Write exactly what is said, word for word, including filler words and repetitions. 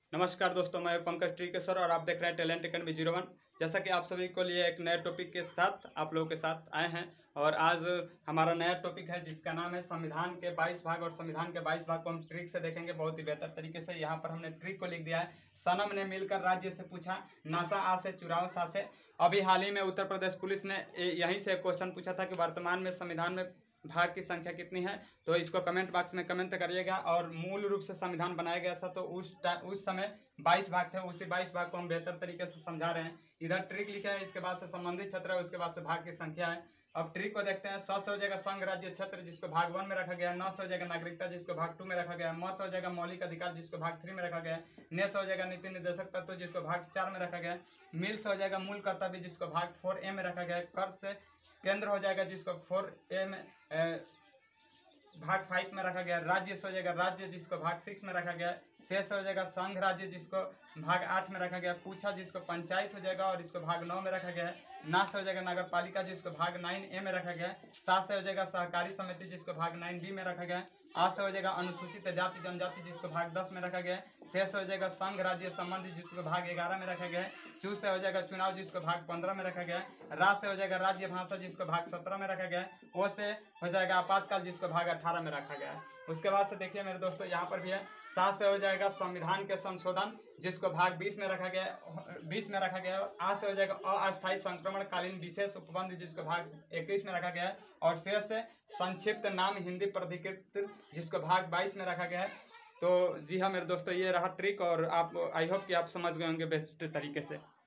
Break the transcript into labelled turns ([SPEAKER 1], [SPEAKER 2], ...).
[SPEAKER 1] नमस्कार दोस्तों, मैं पंकज ट्रिकेसर और आप देख रहे हैं टैलेंट अकेडमी जीरो वन। जैसा कि आप सभी को लिए एक नए टॉपिक के साथ आप लोगों के साथ आए हैं और आज हमारा नया टॉपिक है जिसका नाम है संविधान के बाईस भाग। और संविधान के बाईस भाग को हम ट्रिक से देखेंगे बहुत ही बेहतर तरीके से। यहाँ पर हमने ट्रिक को लिख दिया है। सनम ने मिलकर राज्य से पूछा, नासा आ से चुराओ सा से। अभी हाल ही में उत्तर प्रदेश पुलिस ने यहीं से क्वेश्चन पूछा था कि वर्तमान में संविधान में भाग की संख्या कितनी है, तो इसको कमेंट बॉक्स में कमेंट करिएगा। और मूल रूप से संविधान बनाया गया था तो उस उस समय बाईस भाग थे, उसी बाईस भाग को हम बेहतर तरीके से समझा रहे हैं। इधर ट्रिक लिखा है, इसके बाद से संबंधित क्षेत्र है, उसके बाद से भाग की संख्या है। अब ट्रिक को देखते हैं। स से हो जाएगा संघ राज्य क्षेत्र जिसको भाग वन में रखा गया है। न से हो जाएगा नागरिकता जिसको भाग टू में रखा गया है। म से हो जाएगा मौलिक अधिकार जिसको भाग थ्री में रखा गया है। ने से हो जाएगा नीति निर्देशक तत्व जिसको भाग चार में रखा गया है। मिल से हो जाएगा मूल कर्तव्य जिसको भाग फोर ए में रखा गया है। कर से केंद्र हो जाएगा जिसको फोर ए में भाग फाइव में रखा गया। राज्य से हो जाएगा राज्य जिसको भाग सिक्स में रखा गया। शेष हो जाएगा संघ राज्य जिसको भाग आठ में रखा गया। पूछा जिसको पंचायत हो जाएगा और इसको भाग नौ में रखा गया है। ना से हो जाएगा नगर पालिका जिसको भाग नाइन ए में रखा गया है। सा से हो जाएगा सहकारी समिति जिसको भाग नाइन बी में रखा गया है। आ से हो जाएगा अनुसूचित जाति जनजाति जिसको भाग दस में रखा गया है। शेष हो जाएगा संघ राज्य संबंध जिसको भाग ग्यारह में रखा गया है। चू से हो जाएगा चुनाव जिसको भाग पंद्रह में रखा गया है। रा से हो जाएगा राज्य भाषा जिसको भाग सत्रह में रखा गया है। ओ से हो जाएगा आपातकाल जिसको भाग अठारह में रखा गया है। उसके बाद से देखिए मेरे दोस्तों, यहाँ पर भी है। सा से हो जाएगा संविधान के संशोधन जिसको भाग बीस में रखा गया है, बीस में रखा गया है। आ से हो जाएगा अस्थायी संक्रमणकालीन विशेष उपबंध जिसको भाग इक्कीस में रखा गया है। और शेष से संक्षिप्त नाम हिंदी प्राधिकृत जिसको भाग बाईस में रखा गया है। तो जी हाँ मेरे दोस्तों, ये रहा ट्रिक और आप आई होप कि आप समझ गए होंगे बेस्ट तरीके से।